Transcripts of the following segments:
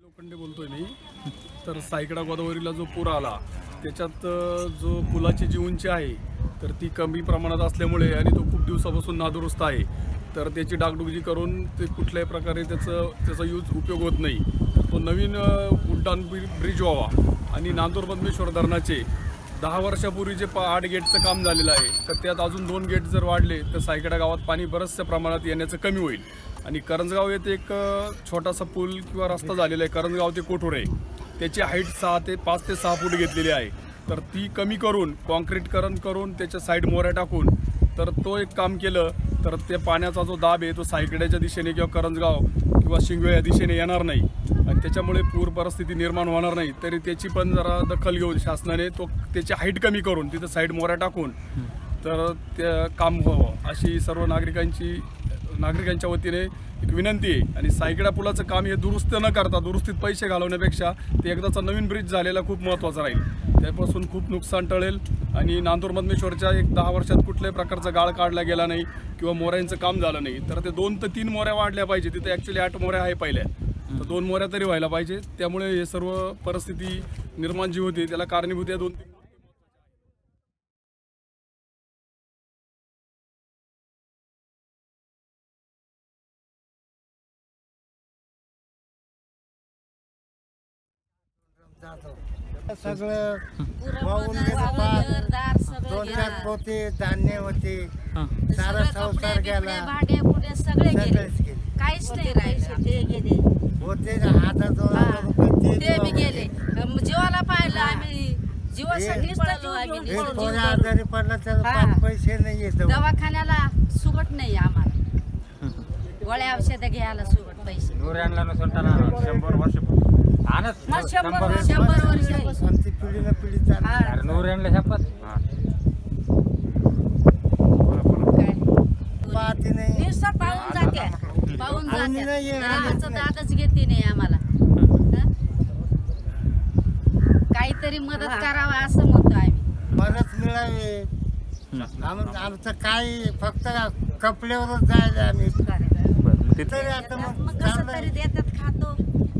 लोखंडे बोलतोय मी। तर सायकडा गोदावरीला जो पूर आला त्याच्यात जो पुलाची जी उंची आहे तर ती कमी प्रमाणात असल्यामुळे आणि तो खूप दिवसापासून नादुरुस्त आहे, तर त्याची डागडुजी करून ते कुठल्याही प्रकारे त्याचा उपयोग होत नाही। तर तो नवीन उड्डाण ब्रिज व्हावा आणि नांदूर बदमेश्वर धरणाचे 10 वर्षापूर्वी जे 8 गेटचं काम झालेलं आहे तर त्यात अजून 2 गेट जर वाढले तर सायकडा गावात पाणी बऱ्याचशा प्रमाणात येण्याचं कमी होईल। आणि करंजगाव येथे एक छोटासा पूल किंवा रस्ता झालेला आहे, करंजगाव ते कोठोरे, त्याची हाईट 5 ते 6 फूट घेतलेली आहे। तर ती कमी करून कॉन्क्रीटकरण करून त्याच्या साईड मोऱ्या टाकून तर तो एक काम केलं तर ते पाण्याचा जो दाब आहे तो सायकड्याच्या दिशेने किंवा करंजगाव किंवा शिंगवे या दिशेने येणार नाही आणि त्याच्यामुळे पूर परिस्थिती निर्माण होणार नाही। तरी त्याची पण जरा दखल घेऊन शासनाने त्याची हाईट कमी करून तिथं साईड मोऱ्या टाकून तर ते काम व्हावं अशी सर्व नागरिकांच्या वतीने एक विनंती आहे। आणि सायकडा पुलाचं काम हे दुरुस्त न करता दुरुस्तीत पैसे घालवण्यापेक्षा ते एकदाचा नवीन ब्रिज झालेला खूप महत्त्वाचा राहील, त्यापासून खूप नुकसान टळेल आणि नांदूर बदमेश्वरच्या एक 10 वर्षात कुठल्याही प्रकारचा गाळ काढला गेला नाही किंवा मोऱ्यांचं काम झालं नाही तर ते 2 ते 3 मोऱ्या वाढल्या पाहिजे। तिथे ॲक्च्युली 8 मोऱ्या आहे पहिल्या, तर 2 मोऱ्या तरी व्हायला पाहिजे। त्यामुळे हे सर्व परिस्थिती निर्माण जी होती त्याला कारणीभूत या 2-3 सगळं वाहून गेलं, 2-4 पोते धान्य होते, सारा संसार गेला, भाडे पुढे सगळे गेले, काहीच नाही राहिलं, ते गेले होते 1000 ते बी गेले। जीवाला पाहिलं आम्ही, जीवासाठीच पडलो आम्ही, आजारी पडला तर पैसे नाही येत, दवाखान्याला सुगट नाही आम्हाला, गोळ्या औषध घ्यायला सुगट पैसे 100 वर्ष मग 100 वर्ष आमची पिढी ना पिढी चालली नवऱ्यांना शपथ पाहते नाही, नुसतं पाहून जाते आमचं दादच घेते नाही आम्हाला, काहीतरी मदत करावा असं म्हणतो आम्ही, मदत मिळावी। आमचं काय फक्त कपड्यावरच जायला आम्ही तरी आता मग कसं तरी देतात खातो।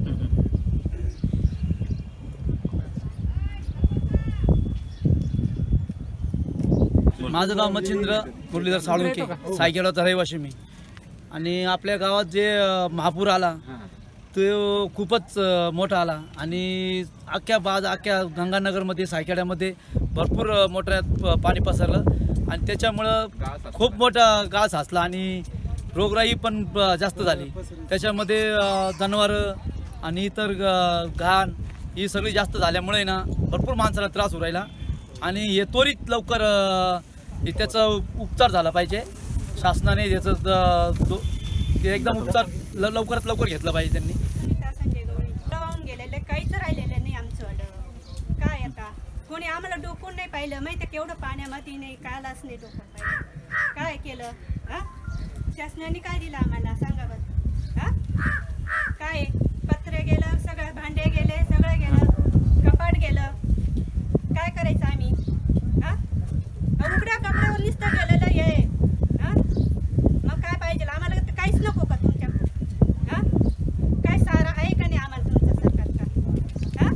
माझं नाव मच्छिंद्र मुरलीधर साळुंके, सायखेड्याचा रहिवासी मी। आणि आपल्या गावात जे महापूर आला तो खूपच मोठा आला आणि अख्ख्या गंगानगरमध्ये सायखेड्यामध्ये भरपूर मोठ्या पाणी पसरलं आणि त्याच्यामुळं खूप मोठा गाळ साचला आणि रोगराई पण जास्त झाली। त्याच्यामध्ये जनावरं आणि इतर घाण ही सगळी जास्त झाल्यामुळे ना भरपूर माणसाला त्रास होऊ राहिला आणि हे त्वरित लवकर त्याचा उपचार झाला पाहिजे। शासनाने याचं एकदम उपचार लवकरात लवकर घेतला पाहिजे त्यांनी। वाहून गेलेले काहीच राहिलेलं नाही आमचं, काय आता कोणी आम्हाला डोकून नाही पाहिलं, माहिती केवढं पाण्यामध्ये नाही कालाच नाही डोकून पाहिलं, काय केलं शासनाने काय दिलं आम्हाला सांगा बरं। काय पत्रे गेलं, सगळं भांडे गेले, सगळं गेलं, कपाट गेलं, काय करायचं आम्ही? उघड्या कपड्यावर नुसतं गेलेलं आहे, मग काय पाहिजे आम्हाला? काहीच नको का तुमच्या? काय सारा आहे का नाही आम्हाला तुमचं सरकारचा?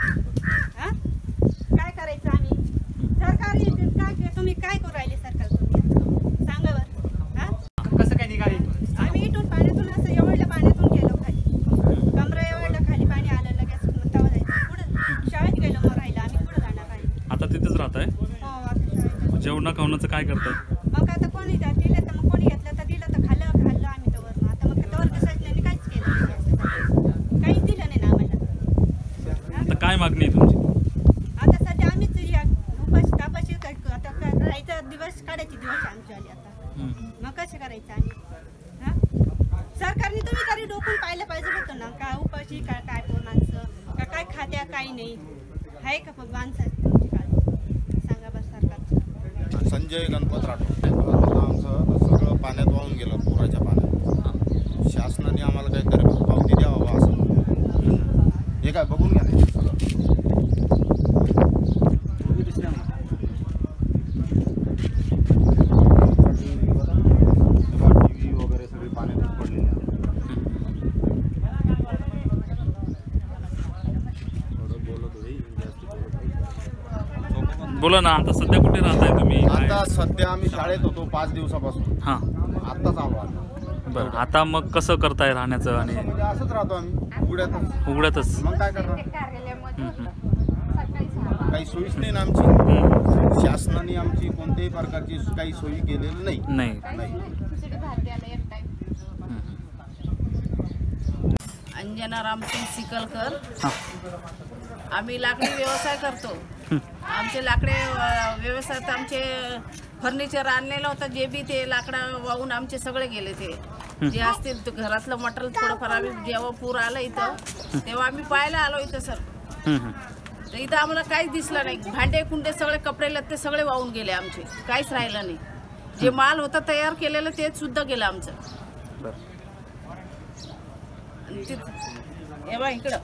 काय करायचं आम्ही? सरकारी काय तुम्ही काय करू राहिले सरकार तुम्ही सांगा बरं। कसं काय निघाले? आम्ही इथून पाण्यातून असं एवढ्या पाण्यातून गेलो खाली, कमरा एवढं खाली पाणी आलं, लगेच तेव्हा जायचं पुढं शाळेत गेलो, मग राहिलं आम्ही पुढं जाणार आहे। आता तिथेच राहत आहे? जेवणा खावण्याचं काय करताय? मग आता कोणी दिलं तर मग कोणी घेतलं तर दिलं तर खाल्लं आम्ही तवर। आता मग तवर शासनाने काहीच केलं नाही, काहीच दिलं नाही ना आम्हाला। आता काय मागणी आहे तुमची? आता सध्या आम्हीच उपाशी तापाशी आता राहायचा दिवस काढायचे दिवस आमचे आले आता, मग कसं करायचं आम्ही? सरकारने तुम्ही तरी डोकून पाहिलं पाहिजे होतं ना, काय उपाशी काय पोर माणसं काय खात्या काही नाही आहे का माणसाची तुमची काळजी सांगा बस सरकार। संजय गणपत राठोड, आमचं सगळं पाण्यात वाहून गेलं पुराच्या पाण्यात, शासनाने आम्हाला काहीतरी पावती द्यावा असं हे काय बघून घ्या वगैरे सगळी पाण्यात पडलेली आहे। बोला ना, आता सध्या कुठे राहताय तुम्ही? काय? आता सध्या आम्ही शाळेत होतो 5 दिवसापासून, हां, आत्ताच आलो आम्ही. बरं. आता मग कसं करताय राहण्याचं आणि म्हणजे असंच राहतो आम्ही उघड्यातच. उघड्यातच? मग काय करणार, काही सोयीच नाही ना आमची. हं. शासनाने आमची कोणत्याही प्रकारची काही सोयी केलेली नाही. नाही. अंजना रामसिंग सिकलकर. हां. आम्ही लाकडी व्यवसाय करतो. आमचे लाकडे व्यवसायात आमचे फर्निचर आणलेलं होतं, जे बी ते लाकडं वाहून आमचे सगळे गेले. ते जे असतील ते घरातलं मटेरियल थोडंफार आम्ही जेव्हा पूर आलं इथं तेव्हा आम्ही पाहायला आलो इथं सर. तर इथं आम्हाला काहीच दिसलं नाही. भांडे कुंडे सगळे कपडे लत्ते सगळे वाहून गेले आमचे, काहीच राहिलं नाही. जे माल होता तयार केलेलं ते सुद्धा गेलं आमचं. एव्हा इकडं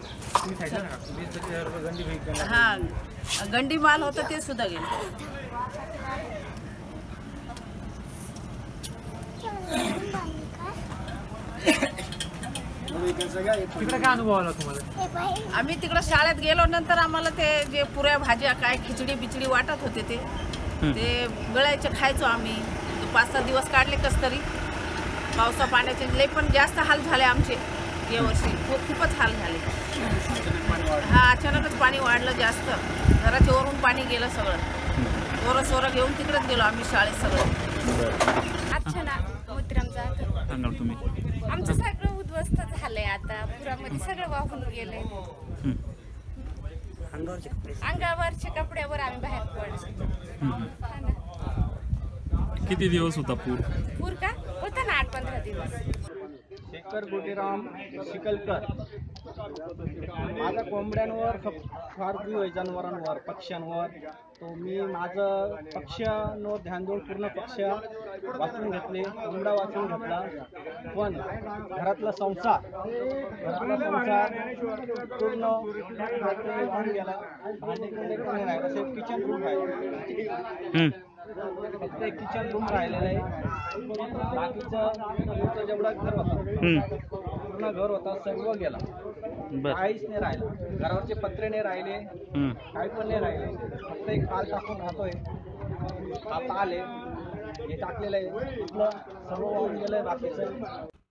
हा गंडी माल होता ते सुद्धा गेलं. तिकडे काय अनुभव आला तुम्हाला? आम्ही तिकडं शाळेत गेलो नंतर आम्हाला ते जे पुऱ्या भाज्या काय खिचडी बिचडी वाटत होते ते गळायचे खायचो आम्ही. 5-6 दिवस काढले कस तरी. पावसा पाण्याचे लई पण जास्त हाल झाले आमचे या वर्षी, खूपच हाल झाले. हा अचानकच पाणी वाढलं जास्त, घराच्या वरून पाणी गेलं सगळं. सोरं घेऊन तिकडेच गेलो आम्ही शाळेत सगळं. अच्छा ना मोतीराम जाधव. सांगा तुम्ही. आमचं सगळं उद्ध्वस्त झालंय आता, पुरामध्ये सगळं वाहून गेलंय. अंगावरच्या कपड्यावर आम्ही बाहेर पडलो. किती दिवस होता पूर? पूर का होता ना 8-15 दिवस. शेखर गोटीराम शिकलकर. माझ्या कोंबड्यांवर फार जीव आहे, जनावरांवर, पक्ष्यांवर. तो मी माझं पक्ष्यांवर ध्यान देऊन पूर्ण पक्ष वाचून घेतले, कोंबडा वाचून घेतला. पण घरातला संसार पूर्ण वाहून गेला. भांडे कुंडे कोणी राहिलं, असे किचन रूम राहिलं, फक्त एक किचन रूम राहिलेलं आहे. बाकीचं जेवढा घर होता पूर्ण घर होता सर्व गेला, काहीच नाही राहिलं. घरावरचे पत्रे नाही राहिले, काही पण नाही राहिले. फक्त एक हाल टाकून राहतोय. आता आले हे टाकलेलं आहे, इथलं सर्व वाहून गेलंय बाकीचं.